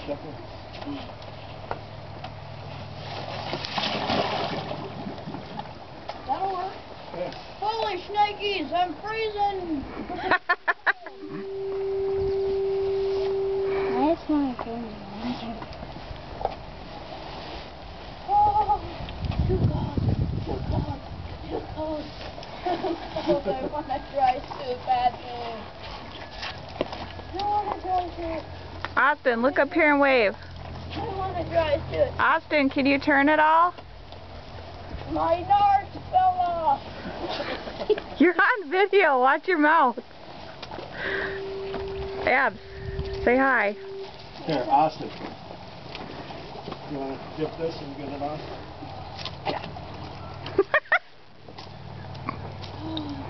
shuffle. That'll work. Yeah. Holy shnikes, I'm freezing! That's not good. Oh, too cold, too cold, too cold. Oh, I want a dry suit badly. I want a dry suit. Austin, look up here and wave. I want a dry suit. Austin, can you turn it all? My nards fell off. You're on video. Watch your mouth. Abs, say hi. Here, Austin. You want to dip this and get it on?